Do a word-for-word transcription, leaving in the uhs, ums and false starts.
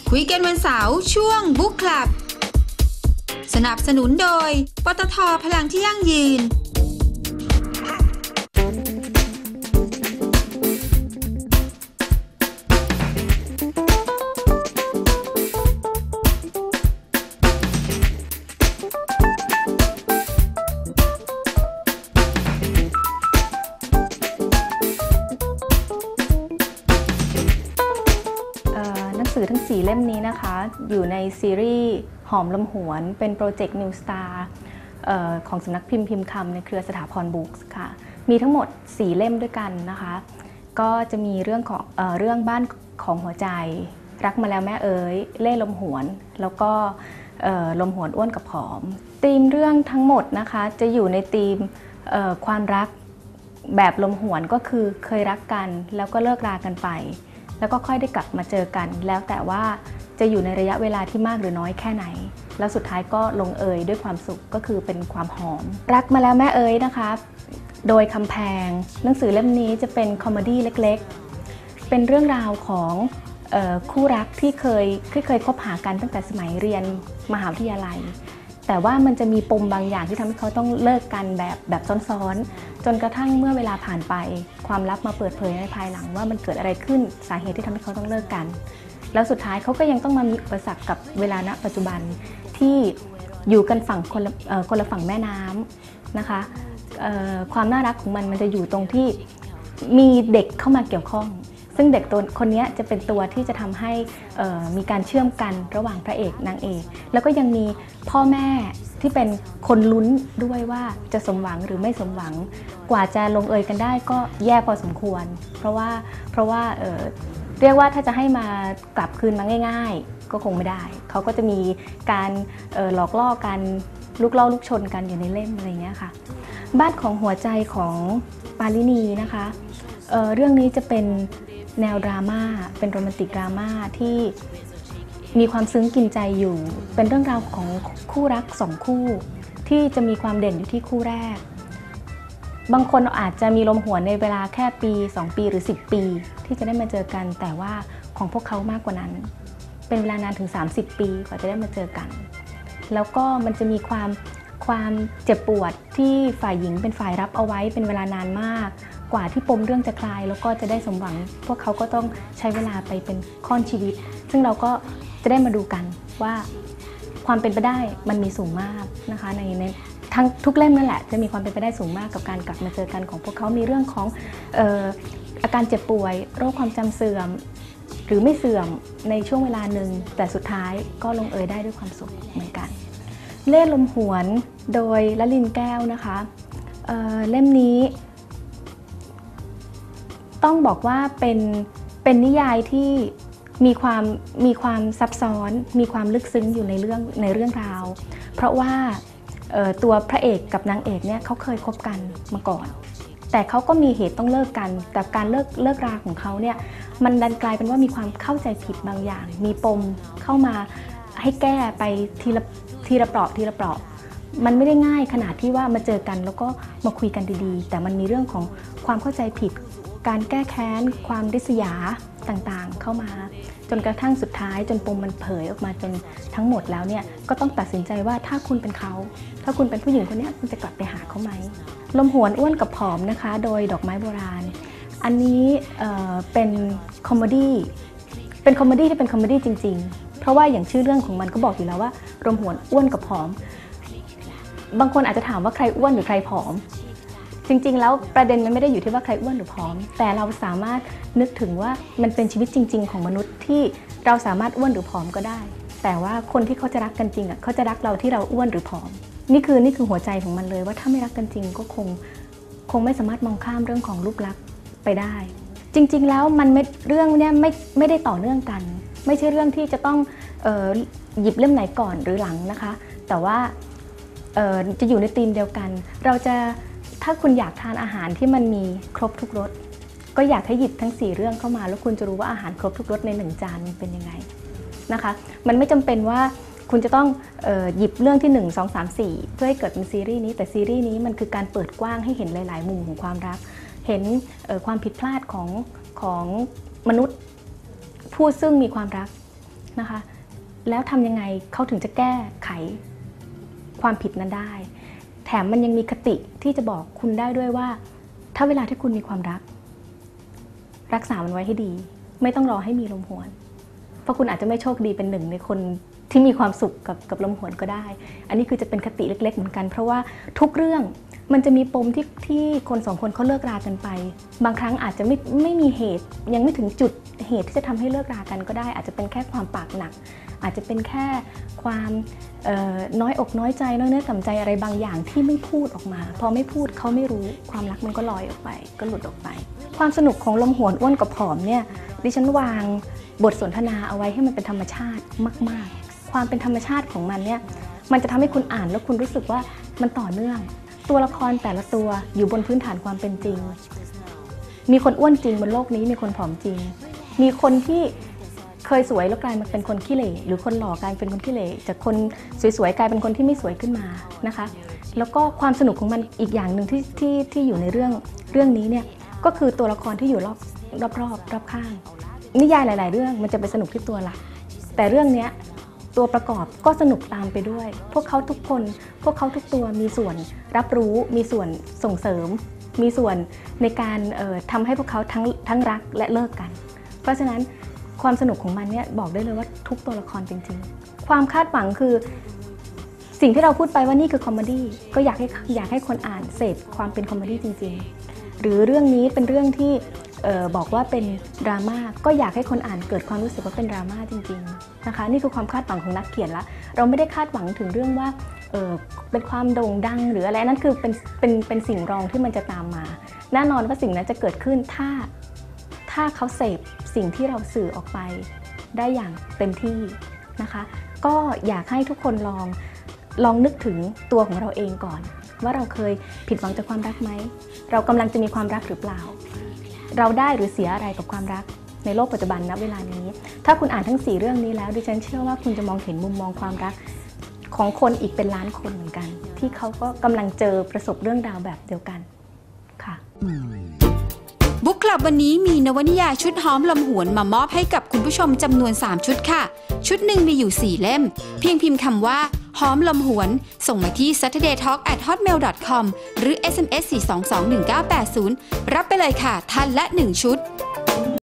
คุยกันวันเสาร์ช่วงบุ๊กคลับสนับสนุนโดยปตท.พลังที่ยั่งยืนทั้งสี่เล่มนี้นะคะอยู่ในซีรีส์หอมลมหวนเป็นโปรเจกต์ New Star ของสำนักพิมพ์พิมพ์คำในเครือสถาพรบุ๊กส์ค่ะมีทั้งหมดสี่เล่มด้วยกันนะคะก็จะมีเรื่องของเอ่อเรื่องบ้านของหัวใจรักมาแล้วแม่เอ๋ยเล่ห์ลมหวนแล้วก็ลมหวนอ้วนกับผอมธีมเรื่องทั้งหมดนะคะจะอยู่ในธีมความรักแบบลมหวนก็คือเคยรักกันแล้วก็เลิกรากันไปแล้วก็ค่อยได้กลับมาเจอกันแล้วแต่ว่าจะอยู่ในระยะเวลาที่มากหรือน้อยแค่ไหนแล้วสุดท้ายก็ลงเอยด้วยความสุขก็คือเป็นความหอมรักมาแล้วแม่เอ๋ยนะคะโดยคำแพงหนังสือเล่มนี้จะเป็นคอมเมดี้เล็กๆเป็นเรื่องราวของเอ่อคู่รักที่เคยที่เคยคบหากันตั้งแต่สมัยเรียนมหาวิทยาลัยแต่ว่ามันจะมีปมบางอย่างที่ทำให้เขาต้องเลิกกันแบบแบบซ้อนๆจนกระทั่งเมื่อเวลาผ่านไปความลับมาเปิดเผยในภายหลังว่ามันเกิดอะไรขึ้นสาเหตุที่ทำให้เขาต้องเลิกกันแล้วสุดท้ายเขาก็ยังต้องมามีอุปสรรคกับเวลาณปัจจุบันที่อยู่กันฝั่งคนละเอ่อคนละฝั่งแม่น้ำนะคะเอ่อความน่ารักของมันมันจะอยู่ตรงที่มีเด็กเข้ามาเกี่ยวข้องซึ่งเด็กตัวคนนี้จะเป็นตัวที่จะทำให้มีการเชื่อมกันระหว่างพระเอกนางเอกแล้วก็ยังมีพ่อแม่ที่เป็นคนลุ้นด้วยว่าจะสมหวังหรือไม่สมหวังกว่าจะลงเอยกันได้ก็แย่พอสมควรเพราะว่าเพราะว่า เอ่อ เรียกว่าถ้าจะให้มากลับคืนมาง่ายๆก็คงไม่ได้เขาก็จะมีการหลอกล่อกันลูกล่อลูกชนกันอยู่ในเล่มอะไรเงี้ยค่ะบ้านของหัวใจของปาลินีนะคะ เอ่อ เรื่องนี้จะเป็นแนวดราม่าเป็นโรแมนติกดราม่าที่มีความซึ้งกินใจอยู่เป็นเรื่องราวของคู่รักสองคู่ที่จะมีความเด่นอยู่ที่คู่แรกบางคนอาจจะมีลมหวนในเวลาแค่ปีสองปีหรือสิบปีที่จะได้มาเจอกันแต่ว่าของพวกเขามากกว่านั้นเป็นเวลานานถึงสามสิบปีกว่าจะได้มาเจอกันแล้วก็มันจะมีความความเจ็บปวดที่ฝ่ายหญิงเป็นฝ่ายรับเอาไว้เป็นเวลานานมากกว่าที่ปมเรื่องจะคลายแล้วก็จะได้สมหวังพวกเขาก็ต้องใช้เวลาไปเป็นค่อนชีวิตซึ่งเราก็จะได้มาดูกันว่าความเป็นไปได้มันมีสูงมากนะคะในในทั้งทุกเล่มนั่นแหละจะมีความเป็นไปได้สูงมากกับการกลับมาเจอกันของพวกเขามีเรื่องของเอ่ออาการเจ็บป่วยโรคความจำเสื่อมหรือไม่เสื่อมในช่วงเวลาหนึ่งแต่สุดท้ายก็ลงเอยได้ด้วยความสุขเหมือนกันเล่ห์ลมหวนโดยละลินแก้วนะคะ เอ่อ เล่มนี้ต้องบอกว่าเป็นเป็นนิยายที่มีความมีความซับซ้อนมีความลึกซึ้งอยู่ในเรื่องในเรื่องราวเพราะว่าตัวพระเอกกับนางเอกเนี่ยเขาเคยคบกันมาก่อนแต่เขาก็มีเหตุต้องเลิกกันแต่การเลิกเลิกราของเขาเนี่ยมันดันกลายเป็นว่ามีความเข้าใจผิดบางอย่างมีปมเข้ามาให้แก้ไปทีละทีละเปราะทีละเปราะมันไม่ได้ง่ายขนาดที่ว่ามาเจอกันแล้วก็มาคุยกันดีๆแต่มันมีเรื่องของความเข้าใจผิดการแก้แค้นความริษยาต่างๆเข้ามาจนกระทั่งสุดท้ายจนปมมันเผยออกมาจนทั้งหมดแล้วเนี่ยก็ต้องตัดสินใจว่าถ้าคุณเป็นเขาถ้าคุณเป็นผู้หญิงคนนี้คุณจะกลับไปหาเขาไหมลมหวนอ้วนกับผอมนะคะโดยดอกไม้โบราณอันนี้เอ่อเป็นคอมเมดี้เป็นคอมเมดี้ที่เป็นคอมเมดี้จริงๆเพราะว่าอย่างชื่อเรื่องของมันก็บอกอยู่แล้วว่าลมหวนอ้วนกับผอมบางคนอาจจะถามว่าใครอ้วนหรือใครผอมจริงๆแล้วประเด็นมันไม่ได้อยู่ที่ว่าใครอ้วนหรือผอมแต่เราสามารถนึกถึงว่ามันเป็นชีวิตจริงๆของมนุษย์ที่เราสามารถอ้วนหรือผอมก็ได้แต่ว่าคนที่เขาจะรักกันจริงอ่ะเขาจะรักเราที่เราอ้วนหรือผอมนี่คือนี่คือหัวใจของมันเลยว่าถ้าไม่รักกันจริงก็คงคงไม่สามารถมองข้ามเรื่องของรูปลักษณ์ไปได้จริงๆแล้วมันไม่เรื่องเนี้ยไม่ไม่ได้ต่อเนื่องกันไม่ใช่เรื่องที่จะต้องเอ่อหยิบเล่มไหนก่อนหรือหลังนะคะแต่ว่าเอ่อจะอยู่ในธีมเดียวกันเราจะถ้าคุณอยากทานอาหารที่มันมีครบทุกรสก็อยากให้หยิบทั้งสี่เรื่องเข้ามาแล้วคุณจะรู้ว่าอาหารครบทุกรสในหนึ่งจานมันเป็นยังไงนะคะมันไม่จำเป็นว่าคุณจะต้องเอ่อหยิบเรื่องที่หนึ่ง สอง สาม สี่เพื่อให้เกิดเป็นซีรีส์นี้แต่ซีรีส์นี้มันคือการเปิดกว้างให้เห็นหลายๆมุมของความรักเห็นความผิดพลาดของของมนุษย์ผู้ซึ่งมีความรักนะคะแล้วทำยังไงเขาถึงจะแก้ไขความผิดนั้นได้แถมมันยังมีคติที่จะบอกคุณได้ด้วยว่าถ้าเวลาที่คุณมีความรักรักษามันไว้ให้ดีไม่ต้องรอให้มีลมหวนเพราะคุณอาจจะไม่โชคดีเป็นหนึ่งในคนที่มีความสุขกับกับลมหวนก็ได้อันนี้คือจะเป็นคติเล็กๆเหมือนกันเพราะว่าทุกเรื่องมันจะมีปมที่ที่คนสองคนเขาเลิกรากันไปบางครั้งอาจจะไม่ไม่มีเหตุยังไม่ถึงจุดเหตุที่จะทำให้เลิกรากันก็ได้อาจจะเป็นแค่ความปากหนักอาจจะเป็นแค่ความน้อยอกน้อยใจน้อยเนื้อต่ำใจอะไรบางอย่างที่ไม่พูดออกมาพอไม่พูดเขาไม่รู้ความรักมันก็ลอยออกไปก็หลุดออกไปความสนุกของลมหวนอ้วนกับผอมเนี่ยดิฉันวางบทสนทนาเอาไว้ให้มันเป็นธรรมชาติมากๆความเป็นธรรมชาติของมันเนี่ยมันจะทำให้คุณอ่านแล้วคุณรู้สึกว่ามันต่อเนื่องตัวละครแต่ละตัวอยู่บนพื้นฐานความเป็นจริงมีคนอ้วนจริงบนโลกนี้มีคนผอมจริงมีคนที่เคยสวยแล้วกลายมาเป็นคนขี้เหร่หรือคนหล่อกลายเป็นคนขี้เหร่จากคนสวยๆกลายเป็นคนที่ไม่สวยขึ้นมานะคะแล้วก็ความสนุกของมันอีกอย่างหนึ่งที่ที่ที่อยู่ในเรื่องเรื่องนี้เนี่ยก็คือตัวละครที่อยู่รอบรอบรอบรอบข้างนิยายหลายๆเรื่องมันจะไปสนุกที่ตัวหลักแต่เรื่องนี้ตัวประกอบก็สนุกตามไปด้วยพวกเขาทุกคนพวกเขาทุกตัวมีส่วนรับรู้มีส่วนส่งเสริมมีส่วนในการทำให้พวกเขาทั้งทั้งรักและเลิกกันเพราะฉะนั้นความสนุกของมันเนี่ยบอกได้เลยว่าทุกตัวละครจริงๆความคาดหวังคือสิ่งที่เราพูดไปว่านี่คือคอมเมดี้ก็อยากให้อยากให้คนอ่านเสพความเป็นคอมเมดี้จริงๆหรือเรื่องนี้เป็นเรื่องที่เอ่อบอกว่าเป็นดราม่าก็อยากให้คนอ่านเกิดความรู้สึกว่าเป็นดราม่าจริงๆนะคะนี่คือความคาดหวังของนักเขียนละเราไม่ได้คาดหวังถึงเรื่องว่าเอ่อเป็นความโด่งดังหรืออะไรนั่นคือเป็นเป็นเป็นสิ่งรองที่มันจะตามมาแน่นอนว่าสิ่งนั้นจะเกิดขึ้นถ้าถ้าเขาเสพสิ่งที่เราสื่อออกไปได้อย่างเต็มที่นะคะก็อยากให้ทุกคนลองลองนึกถึงตัวของเราเองก่อนว่าเราเคยผิดหวังจากความรักไหมเรากำลังจะมีความรักหรือเปล่าเราได้หรือเสียอะไรกับความรักในโลกปัจจุบันณเวลานี้ถ้าคุณอ่านทั้งสี่เรื่องนี้แล้วดิฉันเชื่อว่าคุณจะมองเห็นมุมมองความรักของคนอีกเป็นล้านคนเหมือนกันที่เขาก็กำลังเจอประสบเรื่องราวแบบเดียวกันค่ะบุ๊กคลับวันนี้มีนวนิยายชุดหอมลมหวนมามอบให้กับคุณผู้ชมจำนวนสามชุดค่ะชุดหนึ่งมีอยู่สี่เล่มเพียงพิมพ์คำว่าหอมลมหวนส่งมาที่ ซัตเทอร์เดย์ทอล์ก แอท ฮอตเมล ดอท คอม หรือ เอส เอ็ม เอส สี่ สอง สอง หนึ่ง เก้า แปด ศูนย์รับไปเลยค่ะท่านละหนึ่งชุด